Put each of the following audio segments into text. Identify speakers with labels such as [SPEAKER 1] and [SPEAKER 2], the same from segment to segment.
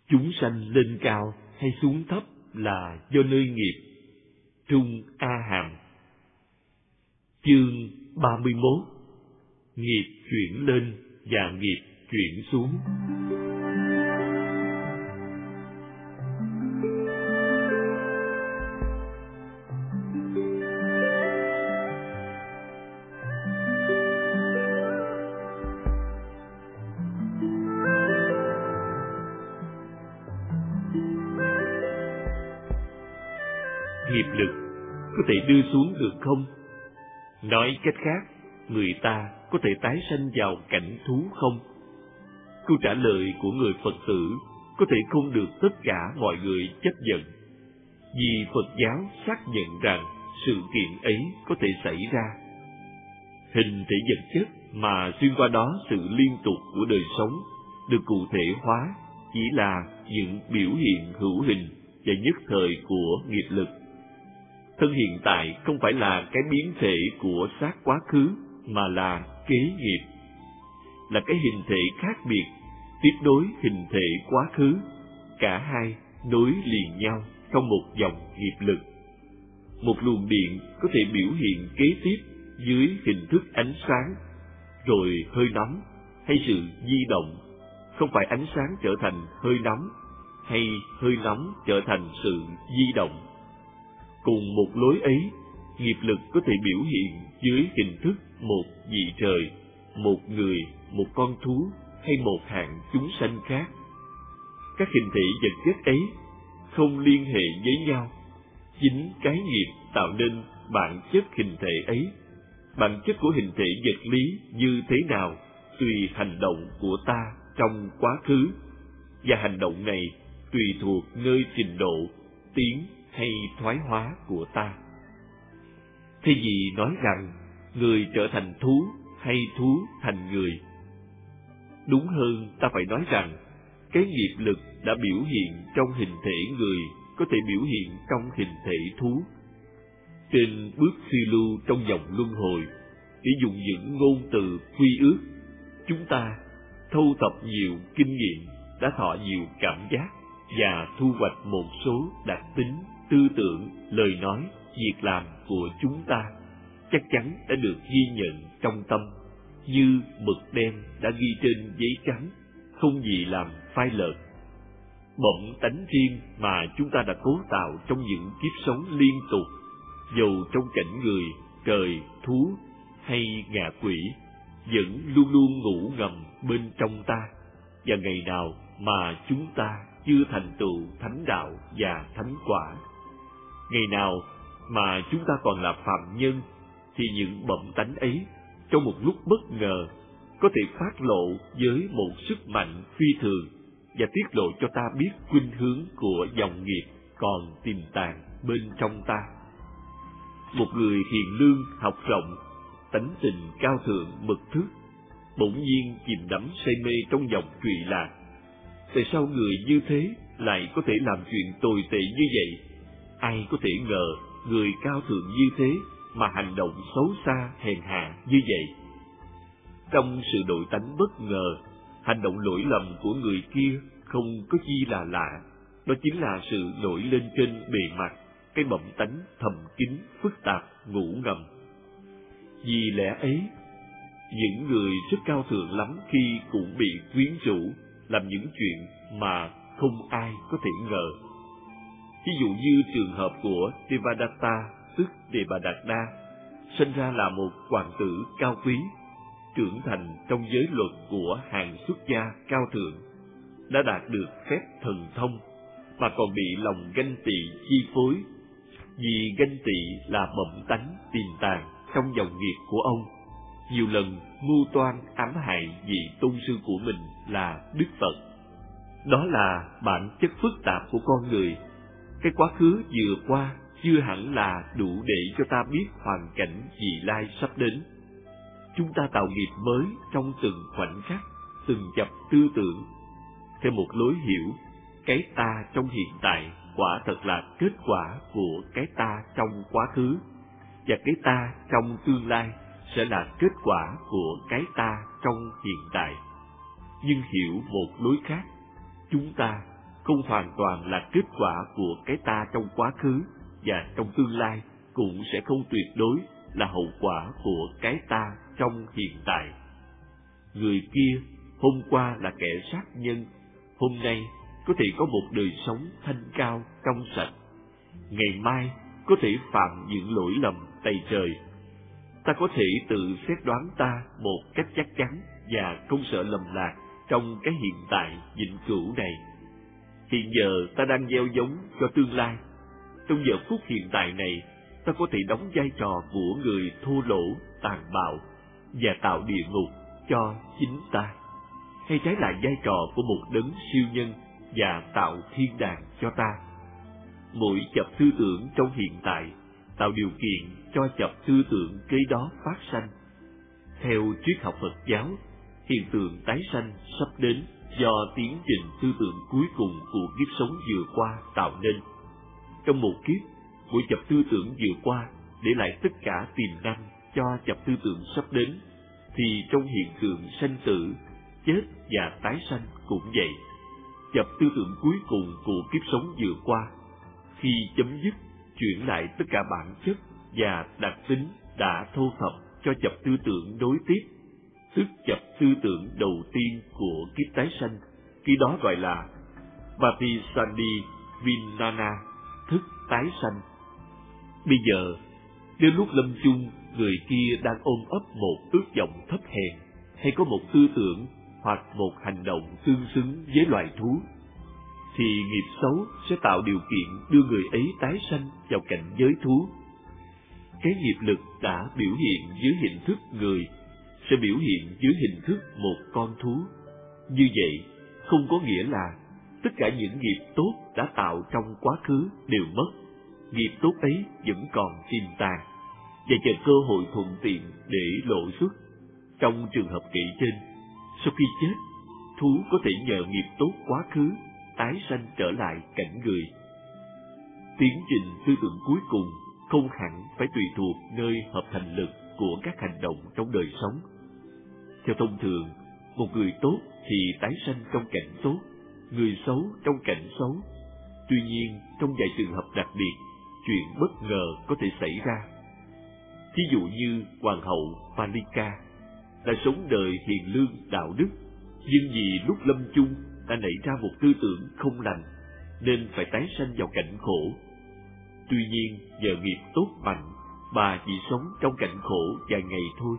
[SPEAKER 1] Chúng sanh lên cao hay xuống thấp là do nơi nghiệp. Trung A Hàm. Chương 31. Nghiệp chuyển lên và nghiệp chuyển xuống. Nghiệp lực có thể đưa xuống được không? Nói cách khác, người ta có thể tái sanh vào cảnh thú không? Câu trả lời của người Phật tử có thể không được tất cả mọi người chấp nhận, vì Phật giáo xác nhận rằng sự kiện ấy có thể xảy ra. Hình thể vật chất mà xuyên qua đó sự liên tục của đời sống được cụ thể hóa chỉ là những biểu hiện hữu hình và nhất thời của nghiệp lực. Thân hiện tại không phải là cái biến thể của xác quá khứ, mà là kế nghiệp, là cái hình thể khác biệt, tiếp nối hình thể quá khứ, cả hai nối liền nhau trong một dòng nghiệp lực. Một luồng điện có thể biểu hiện kế tiếp dưới hình thức ánh sáng, rồi hơi nóng hay sự di động, không phải ánh sáng trở thành hơi nóng, hay hơi nóng trở thành sự di động. Cùng một lối ấy, nghiệp lực có thể biểu hiện dưới hình thức một vị trời, một người, một con thú hay một hạng chúng sanh khác. Các hình thể vật chất ấy không liên hệ với nhau. Chính cái nghiệp tạo nên bản chất hình thể ấy. Bản chất của hình thể vật lý như thế nào tùy hành động của ta trong quá khứ, và hành động này tùy thuộc nơi trình độ, tiến hay thoái hóa của ta. Thay vì nói rằng người trở thành thú hay thú thành người, đúng hơn ta phải nói rằng cái nghiệp lực đã biểu hiện trong hình thể người có thể biểu hiện trong hình thể thú. Trên bước phiêu lưu trong vòng luân hồi, để dùng những ngôn từ quy ước, chúng ta thâu thập nhiều kinh nghiệm, đã thọ nhiều cảm giác và thu hoạch một số đặc tính, tư tưởng, lời nói, việc làm của chúng ta chắc chắn đã được ghi nhận trong tâm, như mực đen đã ghi trên giấy trắng, không gì làm phai lợt. Bẩm tánh riêng mà chúng ta đã cố tạo trong những kiếp sống liên tục, dầu trong cảnh người, trời, thú hay ngạ quỷ, vẫn luôn luôn ngủ ngầm bên trong ta, và ngày nào mà chúng ta chưa thành tựu thánh đạo và thánh quả, ngày nào mà chúng ta còn là phạm nhân, thì những bẩm tánh ấy trong một lúc bất ngờ có thể phát lộ với một sức mạnh phi thường và tiết lộ cho ta biết khuynh hướng của dòng nghiệp còn tiềm tàng bên trong ta. Một người hiền lương, học rộng, tánh tình cao thượng, mực thước, bỗng nhiên chìm đắm say mê trong dòng trụy lạc. Tại sao người như thế lại có thể làm chuyện tồi tệ như vậy? Ai có thể ngờ người cao thượng như thế mà hành động xấu xa hèn hạ như vậy? Trong sự đổi tánh bất ngờ, hành động lỗi lầm của người kia không có chi là lạ. Đó chính là sự nổi lên trên bề mặt cái bẩm tánh thầm kín, phức tạp, ngủ ngầm. Vì lẽ ấy, những người rất cao thượng lắm khi cũng bị quyến rũ, làm những chuyện mà không ai có thể ngờ. Ví dụ như trường hợp của Devadatta, tức Đề Bà Đạt Đa, sinh ra là một hoàng tử cao quý, trưởng thành trong giới luật của hàng xuất gia cao thượng, đã đạt được phép thần thông, mà còn bị lòng ganh tị chi phối, vì ganh tị là bẩm tánh tiềm tàng trong dòng nghiệp của ông. Nhiều lần mưu toan ám hại vị tôn sư của mình là Đức Phật. Đó là bản chất phức tạp của con người. Cái quá khứ vừa qua chưa hẳn là đủ để cho ta biết hoàn cảnh vị lai sắp đến. Chúng ta tạo nghiệp mới trong từng khoảnh khắc, từng chập tư tưởng. Theo một lối hiểu, cái ta trong hiện tại quả thật là kết quả của cái ta trong quá khứ, và cái ta trong tương lai sẽ là kết quả của cái ta trong hiện tại. Nhưng hiểu một lối khác, chúng ta không hoàn toàn là kết quả của cái ta trong quá khứ, và trong tương lai cũng sẽ không tuyệt đối là hậu quả của cái ta trong hiện tại. Người kia hôm qua là kẻ sát nhân, hôm nay có thể có một đời sống thanh cao trong sạch, ngày mai có thể phạm những lỗi lầm tày trời. Ta có thể tự xét đoán ta một cách chắc chắn và không sợ lầm lạc trong cái hiện tại vĩnh cửu này. Hiện giờ ta đang gieo giống cho tương lai. Trong giờ phút hiện tại này, ta có thể đóng vai trò của người thô lỗ, tàn bạo và tạo địa ngục cho chính ta, hay trái lại vai trò của một đấng siêu nhân và tạo thiên đàng cho ta. Mỗi chập tư tưởng trong hiện tại tạo điều kiện cho chập tư tưởng kế đó phát sanh. Theo triết học Phật giáo, hiện tượng tái sanh sắp đến do tiến trình tư tưởng cuối cùng của kiếp sống vừa qua tạo nên. Trong một kiếp, mỗi chập tư tưởng vừa qua để lại tất cả tiềm năng cho chập tư tưởng sắp đến, thì trong hiện tượng sanh tử, chết và tái sanh cũng vậy. Chập tư tưởng cuối cùng của kiếp sống vừa qua, khi chấm dứt, chuyển lại tất cả bản chất và đặc tính đã thâu thập cho chập tư tưởng đối tiếp, tức chập tư tưởng đầu tiên của kiếp tái sanh, khi đó gọi là Patisandi Vinana, thức tái sanh. Bây giờ, đến lúc lâm chung, người kia đang ôm ấp một ước vọng thấp hèn, hay có một tư tưởng hoặc một hành động tương xứng với loài thú, thì nghiệp xấu sẽ tạo điều kiện đưa người ấy tái sanh vào cảnh giới thú. Cái nghiệp lực đã biểu hiện dưới hình thức người sẽ biểu hiện dưới hình thức một con thú. Như vậy, không có nghĩa là tất cả những nghiệp tốt đã tạo trong quá khứ đều mất. Nghiệp tốt ấy vẫn còn tiềm tàng và chờ cơ hội thuận tiện để lộ xuất. Trong trường hợp kể trên, sau khi chết, thú có thể nhờ nghiệp tốt quá khứ tái sanh trở lại cảnh người. Tiến trình tư tưởng cuối cùng không hẳn phải tùy thuộc nơi hợp thành lực của các hành động trong đời sống. Theo thông thường, một người tốt thì tái sanh trong cảnh tốt, người xấu trong cảnh xấu. Tuy nhiên, trong vài trường hợp đặc biệt, chuyện bất ngờ có thể xảy ra. Thí dụ như hoàng hậu Palika đã sống đời hiền lương đạo đức, nhưng vì lúc lâm chung đã nảy ra một tư tưởng không lành, nên phải tái sanh vào cảnh khổ. Tuy nhiên, nhờ nghiệp tốt mạnh, bà chỉ sống trong cảnh khổ vài ngày thôi.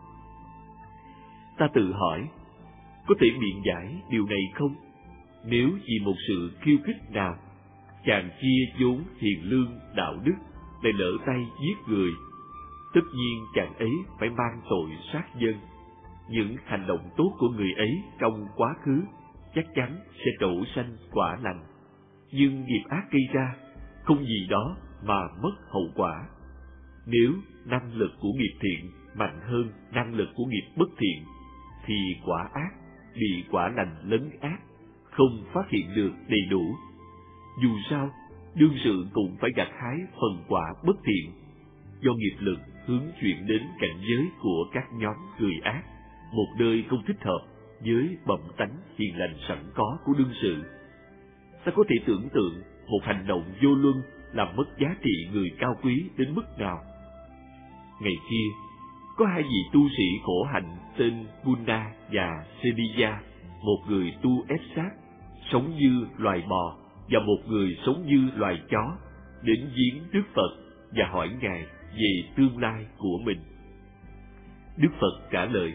[SPEAKER 1] Ta tự hỏi, có thể biện giải điều này không? Nếu vì một sự khiêu khích nào, chàng chia vốn hiền lương đạo đức lại lỡ tay giết người, tất nhiên chàng ấy phải mang tội sát nhân. Những hành động tốt của người ấy trong quá khứ chắc chắn sẽ trổ sanh quả lành, nhưng nghiệp ác gây ra không vì đó mà mất hậu quả. Nếu năng lực của nghiệp thiện mạnh hơn năng lực của nghiệp bất thiện, thì quả ác bị quả lành lấn át, không phát hiện được đầy đủ. Dù sao, đương sự cũng phải gặt hái phần quả bất thiện, do nghiệp lực hướng chuyển đến cảnh giới của các nhóm người ác, một nơi không thích hợp với bẩm tánh hiền lành sẵn có của đương sự. Ta có thể tưởng tượng một hành động vô luân làm mất giá trị người cao quý đến mức nào. Ngày kia, có hai vị tu sĩ khổ hạnh tên Bunda và Sediya, một người tu ép sát, sống như loài bò, và một người sống như loài chó, đến viếng Đức Phật và hỏi Ngài về tương lai của mình. Đức Phật trả lời,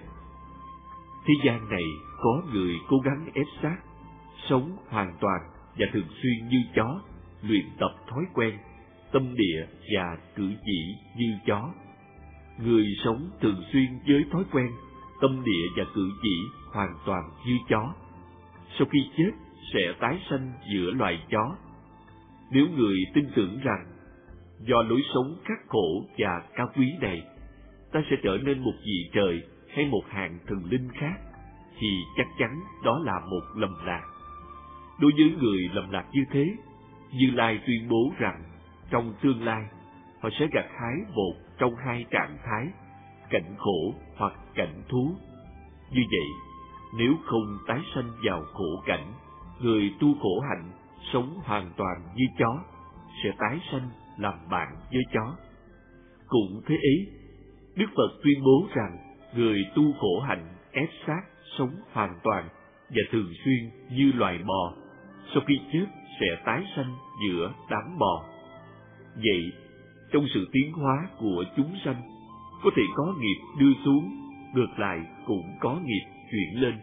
[SPEAKER 1] thế gian này có người cố gắng ép sát, sống hoàn toàn và thường xuyên như chó, luyện tập thói quen, tâm địa và cử chỉ như chó. Người sống thường xuyên với thói quen, tâm địa và cử chỉ hoàn toàn như chó, sau khi chết sẽ tái sanh giữa loài chó. Nếu người tin tưởng rằng do lối sống khắc khổ và cao quý này, ta sẽ trở nên một vị trời hay một hạng thần linh khác, thì chắc chắn đó là một lầm lạc. Đối với người lầm lạc như thế, Như Lai tuyên bố rằng trong tương lai họ sẽ gặt hái một trong hai trạng thái, cảnh khổ hoặc cảnh thú. Như vậy, nếu không tái sanh vào khổ cảnh, người tu khổ hạnh sống hoàn toàn như chó, sẽ tái sanh làm bạn với chó. Cũng thế ấy, Đức Phật tuyên bố rằng người tu khổ hạnh ép sát sống hoàn toàn và thường xuyên như loài bò, sau khi chết sẽ tái sanh giữa đám bò. Vậy, trong sự tiến hóa của chúng sanh, có thể có nghiệp đưa xuống, ngược lại cũng có nghiệp chuyển lên.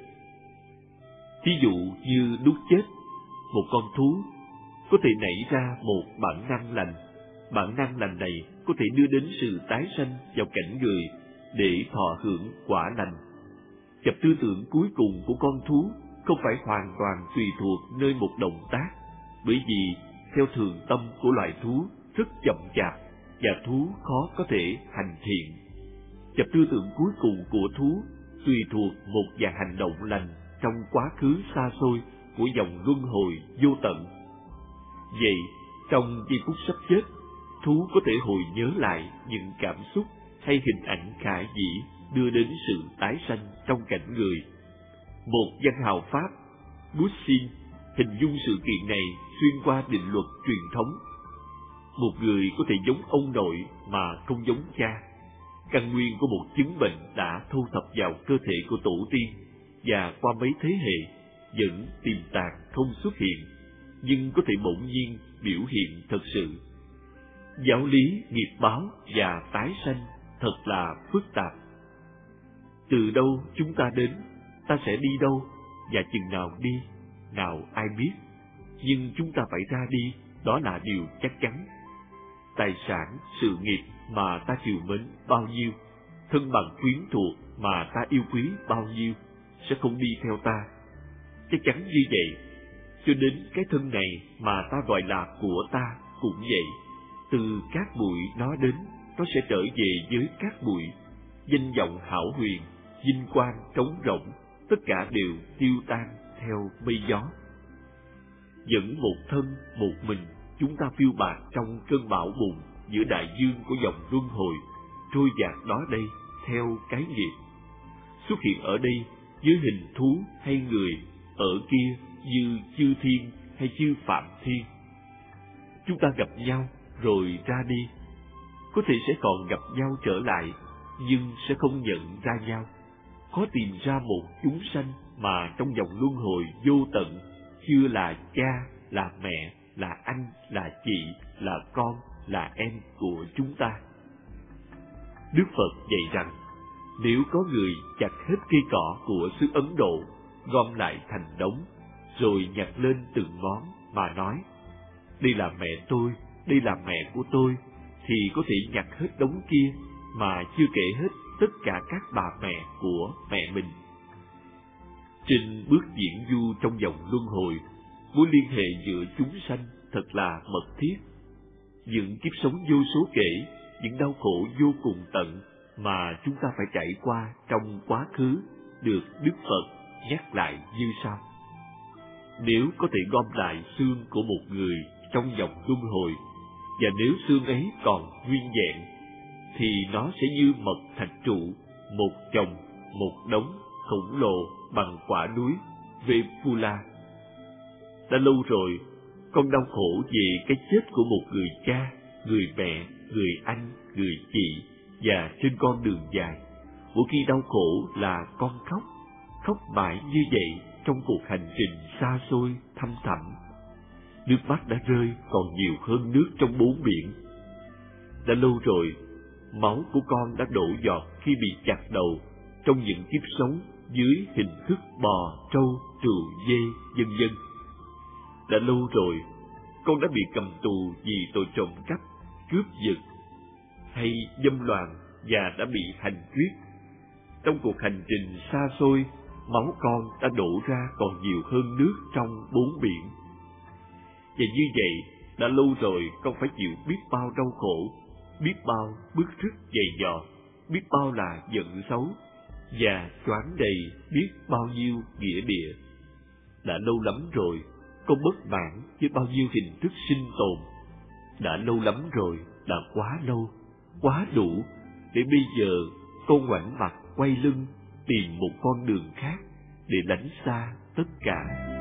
[SPEAKER 1] Thí dụ như lúc chết, một con thú có thể nảy ra một bản năng lành. Bản năng lành này có thể đưa đến sự tái sanh vào cảnh người để thọ hưởng quả lành. Chập tư tưởng cuối cùng của con thú không phải hoàn toàn tùy thuộc nơi một động tác, bởi vì theo thường tâm của loài thú rất chậm chạp và thú khó có thể hành thiện. Chập tư tưởng cuối cùng của thú tùy thuộc một vài hành động lành trong quá khứ xa xôi của dòng luân hồi vô tận. Vậy, trong giây phút sắp chết, thú có thể hồi nhớ lại những cảm xúc hay hình ảnh khả dĩ đưa đến sự tái sanh trong cảnh người. Một văn hào Pháp, Bussin, hình dung sự kiện này xuyên qua định luật truyền thống. Một người có thể giống ông nội mà không giống cha. Căn nguyên của một chứng bệnh đã thu thập vào cơ thể của tổ tiên và qua mấy thế hệ vẫn tiềm tàng không xuất hiện, nhưng có thể bỗng nhiên biểu hiện thật sự. Giáo lý nghiệp báo và tái sanh thật là phức tạp. Từ đâu chúng ta đến, ta sẽ đi đâu, và chừng nào đi, nào ai biết. Nhưng chúng ta phải ra đi, đó là điều chắc chắn. Tài sản, sự nghiệp mà ta trìu mến bao nhiêu, thân bằng quyến thuộc mà ta yêu quý bao nhiêu, sẽ không đi theo ta. Chắc chắn như vậy, cho đến cái thân này mà ta gọi là của ta cũng vậy. Từ cát bụi nó đến, nó sẽ trở về với cát bụi. Danh vọng hão huyền, vinh quang trống rỗng, tất cả đều tiêu tan theo mây gió. Vẫn một thân, một mình, chúng ta phiêu bạt trong cơn bão bùng giữa đại dương của dòng luân hồi, trôi dạt đó đây theo cái nghiệp. Xuất hiện ở đây với hình thú hay người, ở kia như chư thiên hay chư phạm thiên. Chúng ta gặp nhau rồi ra đi, có thể sẽ còn gặp nhau trở lại, nhưng sẽ không nhận ra nhau. Khó tìm ra một chúng sanh mà trong dòng luân hồi vô tận chưa là cha, là mẹ, là anh, là chị, là con, là em của chúng ta. Đức Phật dạy rằng, nếu có người chặt hết cây cỏ của xứ Ấn Độ, gom lại thành đống, rồi nhặt lên từng ngón mà nói, đây là mẹ tôi, đây là mẹ của tôi, thì có thể nhặt hết đống kia mà chưa kể hết tất cả các bà mẹ của mẹ mình. Trên bước diễn du trong dòng luân hồi, mối liên hệ giữa chúng sanh thật là mật thiết. Những kiếp sống vô số kể, những đau khổ vô cùng tận mà chúng ta phải trải qua trong quá khứ được Đức Phật nhắc lại như sau. Nếu có thể gom lại xương của một người trong dòng luân hồi, và nếu xương ấy còn nguyên vẹn, thì nó sẽ như mật thạch trụ, một chồng, một đống khổng lồ bằng quả núi Vepula. Đã lâu rồi, con đau khổ về cái chết của một người cha, người mẹ, người anh, người chị, và trên con đường dài. Mỗi khi đau khổ là con khóc, khóc mãi như vậy trong cuộc hành trình xa xôi thăm thẳm. Nước mắt đã rơi còn nhiều hơn nước trong bốn biển. Đã lâu rồi, máu của con đã đổ giọt khi bị chặt đầu trong những kiếp sống dưới hình thức bò, trâu, trừu, dê, vân vân. Đã lâu rồi, con đã bị cầm tù vì tội trộm cắp, cướp giật hay dâm loạn và đã bị hành quyết. Trong cuộc hành trình xa xôi, máu con đã đổ ra còn nhiều hơn nước trong bốn biển. Và như vậy, đã lâu rồi con phải chịu biết bao đau khổ, biết bao bứt rứt dày dò, biết bao là giận xấu, và choáng đầy biết bao nhiêu nghĩa địa. Đã lâu lắm rồi, con bất mãn với bao nhiêu hình thức sinh tồn. Đã lâu lắm rồi, đã quá lâu, quá đủ, để bây giờ con ngoảnh mặt quay lưng tìm một con đường khác để lánh xa tất cả.